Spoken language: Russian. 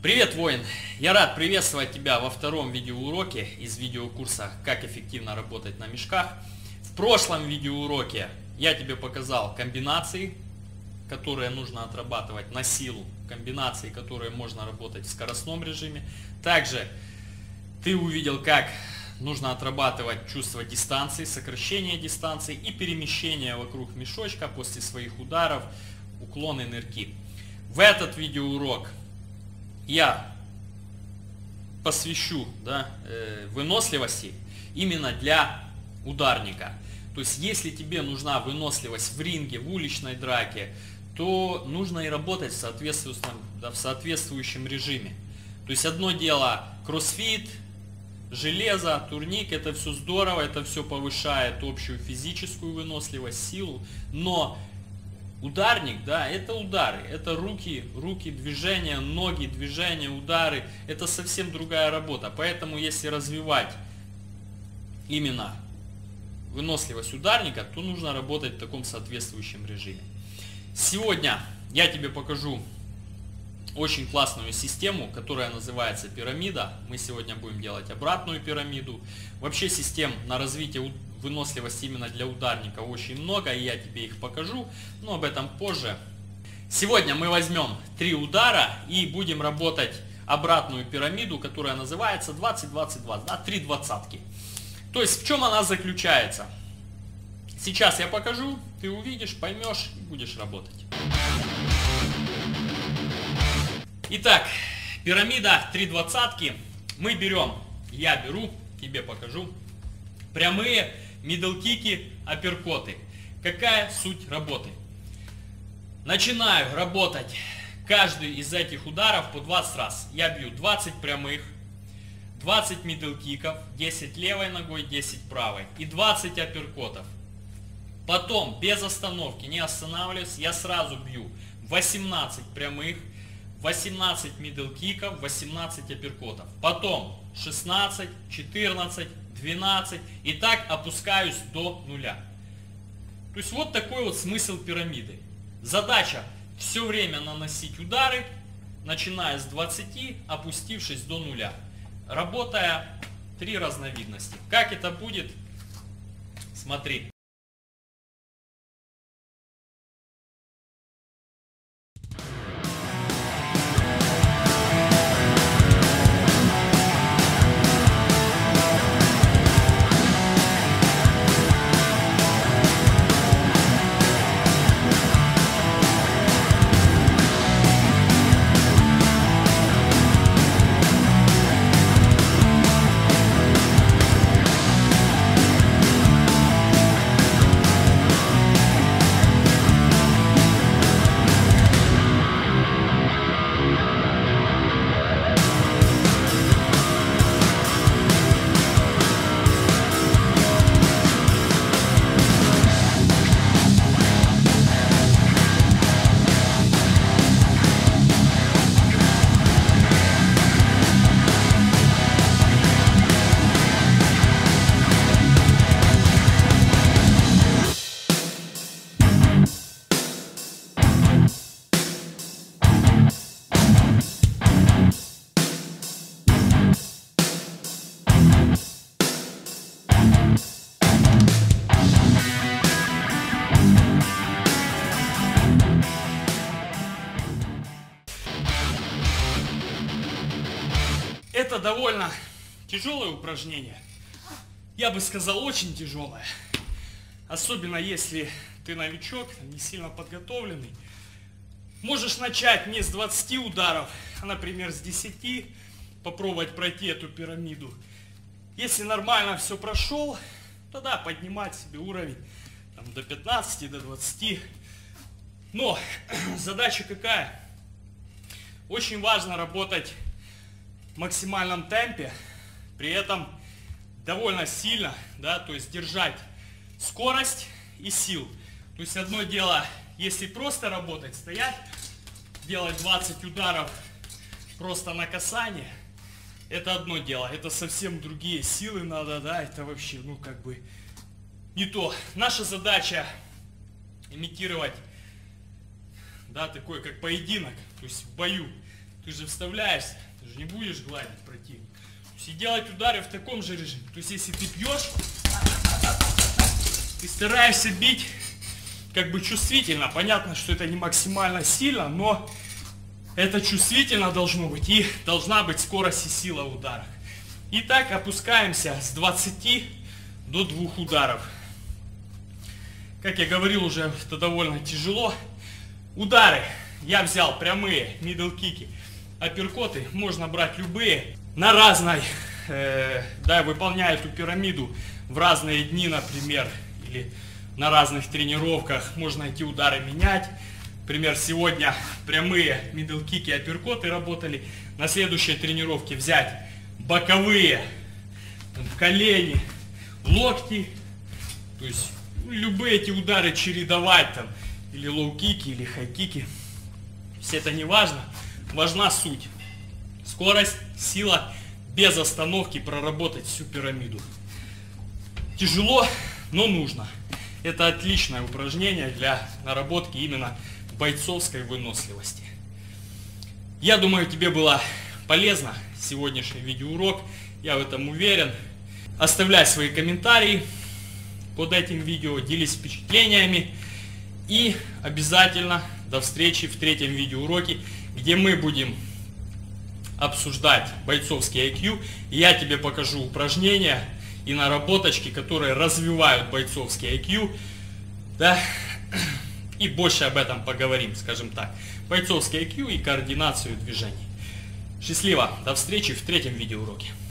Привет, воин! Я рад приветствовать тебя во втором видеоуроке из видеокурса «Как эффективно работать на мешках». В прошлом видеоуроке я тебе показал комбинации, которые нужно отрабатывать на силу, комбинации, которые можно работать в скоростном режиме. Также ты увидел, как нужно отрабатывать чувство дистанции, сокращение дистанции и перемещение вокруг мешочка после своих ударов, уклоны нырки. В этот видеоурок я посвящу выносливости именно для ударника. То есть, если тебе нужна выносливость в ринге, в уличной драке, то нужно и работать в соответствующем режиме. То есть, одно дело кроссфит, железо, турник, это все здорово, это все повышает общую физическую выносливость, силу, но ударник, да, это удары, это руки, движения, ноги, движения, удары, это совсем другая работа. Поэтому, если развивать именно выносливость ударника, то нужно работать в таком соответствующем режиме. Сегодня я тебе покажу очень классную систему, которая называется пирамида. Мы сегодня будем делать обратную пирамиду. Вообще систем на развитие выносливости именно для ударника очень много, и я тебе их покажу, но об этом позже. Сегодня мы возьмем 3 удара и будем работать обратную пирамиду, которая называется 20-20-20, да, 3 двадцатки. То есть в чем она заключается? Сейчас я покажу, ты увидишь, поймешь и будешь работать. Итак, пирамида 3 двадцатки. Мы берем, я беру, тебе покажу, прямые мидл-кики, апперкоты. Какая суть работы? Начинаю работать каждый из этих ударов по 20 раз. Я бью 20 прямых, 20 мидл-киков, 10 левой ногой, 10 правой и 20 апперкотов. Потом, без остановки, не останавливаюсь, я сразу бью 18 прямых, 18 мидл-киков, 18 апперкотов. Потом 16, 14, 12 и так опускаюсь до нуля. То есть вот такой вот смысл пирамиды. Задача все время наносить удары, начиная с 20, опустившись до нуля. Работая 3 разновидности. Как это будет? Смотри. Это довольно тяжелое упражнение. Я бы сказал, очень тяжелое. Особенно если ты новичок, не сильно подготовленный. Можешь начать не с 20 ударов, а, например, с 10. Попробовать пройти эту пирамиду. Если нормально все прошел, тогда поднимать себе уровень там, до 15, до 20. Но задача какая? Очень важно работать в максимальном темпе, при этом довольно сильно, да, то есть держать скорость и сил. То есть одно дело, если просто работать, стоять, делать 20 ударов просто на касание, это одно дело, это совсем другие силы надо, да, это вообще, ну, как бы не то. Наша задача имитировать, да, такой как поединок, то есть в бою. Ты же вставляешься, ты же не будешь гладить противника. То есть и делать удары в таком же режиме. То есть если ты бьешь, ты стараешься бить как бы чувствительно. Понятно, что это не максимально сильно, но это чувствительно должно быть. И должна быть скорость и сила в ударах. Итак, опускаемся с 20 до 2 ударов. Как я говорил уже, это довольно тяжело. Удары я взял прямые, мидл-кики, апперкоты. Можно брать любые. На разной, выполняя эту пирамиду в разные дни, например, или на разных тренировках. Можно эти удары менять. Например, сегодня прямые, мидл-кики, апперкоты работали. На следующей тренировке взять боковые, колени, локти. То есть любые эти удары чередовать там. Или лоу-кики, или хай-кики. Все это не важно. Важна суть. Скорость, сила, без остановки проработать всю пирамиду. Тяжело, но нужно. Это отличное упражнение для наработки именно бойцовской выносливости. Я думаю, тебе было полезно сегодняшний видеоурок. Я в этом уверен. Оставляй свои комментарии под этим видео, делись впечатлениями. И обязательно до встречи в 3-м видеоуроке, где мы будем обсуждать бойцовский IQ. Я тебе покажу упражнения и наработочки, которые развивают бойцовский IQ. Да? И больше об этом поговорим, скажем так. Бойцовский IQ и координацию движений. Счастливо, до встречи в 3-м видеоуроке.